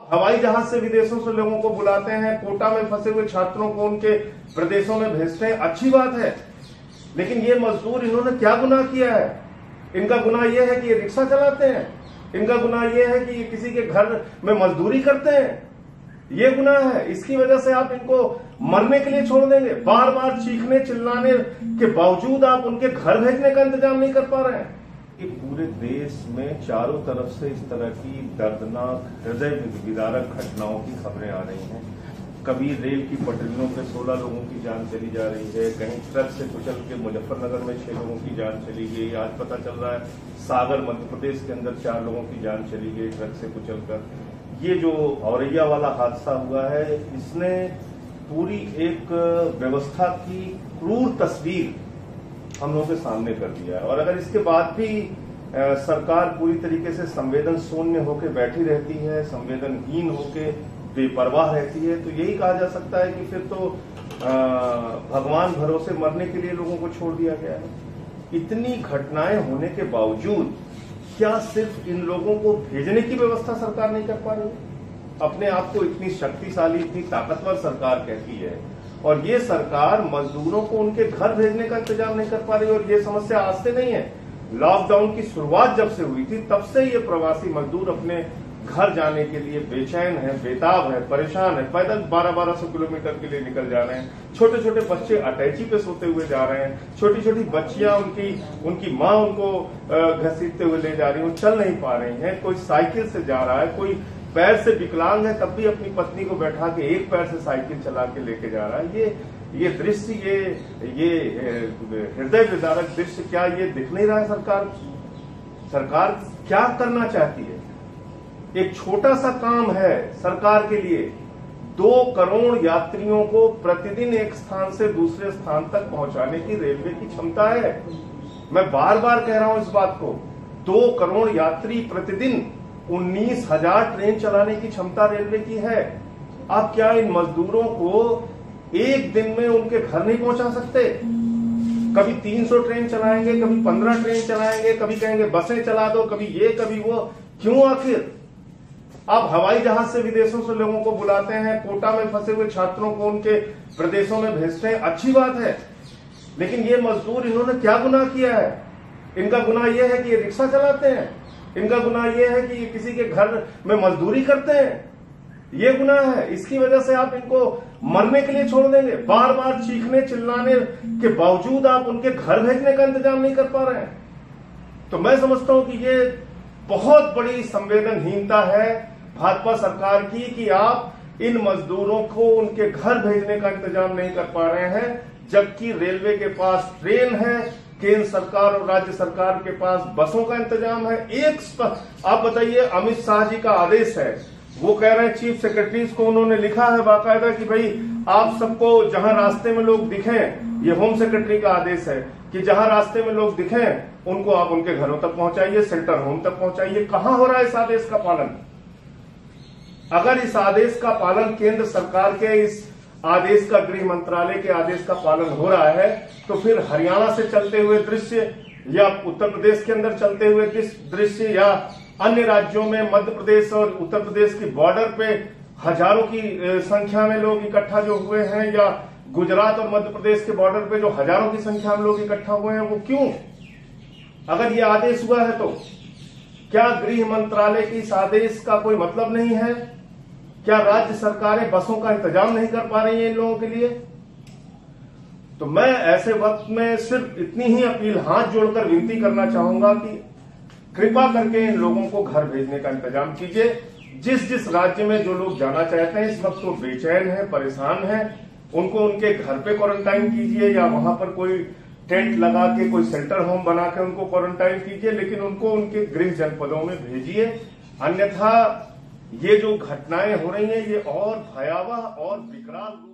हवाई जहाज से विदेशों से लोगों को बुलाते हैं, कोटा में फंसे हुए छात्रों को उनके प्रदेशों में भेजते हैं, अच्छी बात है। लेकिन ये मजदूर, इन्होंने क्या गुनाह किया है? इनका गुनाह यह है कि ये रिक्शा चलाते हैं, इनका गुनाह यह है कि ये किसी के घर में मजदूरी करते हैं, ये गुनाह है। इसकी वजह से आप इनको मरने के लिए छोड़ देंगे? बार बार चीखने चिल्लाने के बावजूद आप उनके घर भेजने का इंतजाम नहीं कर पा रहे हैं। कि पूरे देश में चारों तरफ से इस तरह की दर्दनाक, हृदय विदारक घटनाओं की खबरें आ रही हैं। कभी रेल की पटरियों पे 16 लोगों की जान चली जा रही है, कहीं ट्रक से कुचल के मुजफ्फरनगर में 6 लोगों की जान चली गई। आज पता चल रहा है सागर मध्य प्रदेश के अंदर 4 लोगों की जान चली गई ट्रक से कुचलकर। ये जो औरैया वाला हादसा हुआ है, इसने पूरी एक व्यवस्था की क्रूर तस्वीर हम लोगों के सामने कर दिया है। और अगर इसके बाद भी सरकार पूरी तरीके से संवेदन शून्य होकर बैठी रहती है, संवेदनहीन होकर बेपरवाह रहती है, तो यही कहा जा सकता है कि फिर तो भगवान भरोसे मरने के लिए लोगों को छोड़ दिया गया है। इतनी घटनाएं होने के बावजूद क्या सिर्फ इन लोगों को भेजने की व्यवस्था सरकार नहीं कर पा रही? अपने आप को इतनी शक्तिशाली, इतनी ताकतवर सरकार कहती है, और ये सरकार मजदूरों को उनके घर भेजने का इंतजाम नहीं कर पा रही। और ये समस्या आज से नहीं है, लॉकडाउन की शुरुआत जब से हुई थी तब से ये प्रवासी मजदूर अपने घर जाने के लिए बेचैन है, बेताब है, परेशान है। पैदल 1200 किलोमीटर के लिए निकल जा रहे हैं। छोटे छोटे बच्चे अटैची पे सोते हुए जा रहे हैं, छोटी छोटी बच्चियां, उनकी माँ उनको घसीटते हुए ले जा रही है, चल नहीं पा रही हैं। कोई साइकिल से जा रहा है, कोई पैर से विकलांग है, तब भी अपनी पत्नी को बैठा के एक पैर से साइकिल चला के लेके जा रहा है। ये दृश्य, ये हृदय विदारक दृश्य, क्या ये दिख नहीं रहा है? सरकार क्या करना चाहती है? एक छोटा सा काम है सरकार के लिए, 2 करोड़ यात्रियों को प्रतिदिन एक स्थान से दूसरे स्थान तक पहुंचाने की रेलवे की क्षमता है। मैं बार बार कह रहा हूं इस बात को, 2 करोड़ यात्री प्रतिदिन, 19,000 ट्रेन चलाने की क्षमता रेलवे की है। आप क्या इन मजदूरों को एक दिन में उनके घर नहीं पहुंचा सकते? कभी 300 ट्रेन चलाएंगे, कभी 15 ट्रेन चलाएंगे, कभी कहेंगे बसें चला दो, कभी ये कभी वो। क्यों आखिर? आप हवाई जहाज से विदेशों से लोगों को बुलाते हैं, कोटा में फंसे हुए छात्रों को उनके प्रदेशों में भेजते हैं, अच्छी बात है। लेकिन ये मजदूर, इन्होंने क्या गुनाह किया है? इनका गुनाह यह है कि ये रिक्शा चलाते हैं, इनका गुनाह यह है कि ये किसी के घर में मजदूरी करते हैं, ये गुनाह है। इसकी वजह से आप इनको मरने के लिए छोड़ देंगे? बार बार चीखने चिल्लाने के बावजूद आप उनके घर भेजने का इंतजाम नहीं कर पा रहे हैं। तो मैं समझता हूं कि ये बहुत बड़ी संवेदनहीनता है भाजपा सरकार की, कि आप इन मजदूरों को उनके घर भेजने का इंतजाम नहीं कर पा रहे हैं, जबकि रेलवे के पास ट्रेन है, केंद्र सरकार और राज्य सरकार के पास बसों का इंतजाम है। आप बताइए, अमित शाह जी का आदेश है, वो कह रहे हैं चीफ सेक्रेटरीज को उन्होंने लिखा है बाकायदा कि भाई आप सबको जहां रास्ते में लोग दिखें, ये होम सेक्रेटरी का आदेश है कि जहां रास्ते में लोग दिखें उनको आप उनके घरों तक पहुंचाइए, शेल्टर होम तक पहुंचाइए। कहां हो रहा है इस आदेश का पालन? अगर इस आदेश का पालन केंद्र सरकार के इस आदेश का, गृह मंत्रालय के आदेश का पालन हो रहा है, तो फिर हरियाणा से चलते हुए दृश्य, या उत्तर प्रदेश के अंदर चलते हुए दृश्य, या अन्य राज्यों में मध्य प्रदेश और उत्तर प्रदेश की बॉर्डर पे हजारों की संख्या में लोग इकट्ठा जो हुए हैं, या गुजरात और मध्य प्रदेश के बॉर्डर पे जो हजारों की संख्या में लोग इकट्ठा हुए हैं, वो क्यों? अगर ये आदेश हुआ है तो क्या गृह मंत्रालय के इस आदेश का कोई मतलब नहीं है? क्या राज्य सरकारें बसों का इंतजाम नहीं कर पा रही हैं इन लोगों के लिए? तो मैं ऐसे वक्त में सिर्फ इतनी ही अपील, हाथ जोड़कर विनती करना चाहूंगा कि कृपा करके इन लोगों को घर भेजने का इंतजाम कीजिए। जिस राज्य में जो लोग जाना चाहते हैं, इस वक्त वो बेचैन है, परेशान है, उनको उनके घर पे क्वारंटाइन कीजिए, या वहां पर कोई टेंट लगा के, कोई शेल्टर होम बना के उनको क्वारंटाइन कीजिए, लेकिन उनको उनके गृह जनपदों में भेजिए। अन्यथा ये जो घटनाएं हो रही हैं, ये और भयावह और विकराल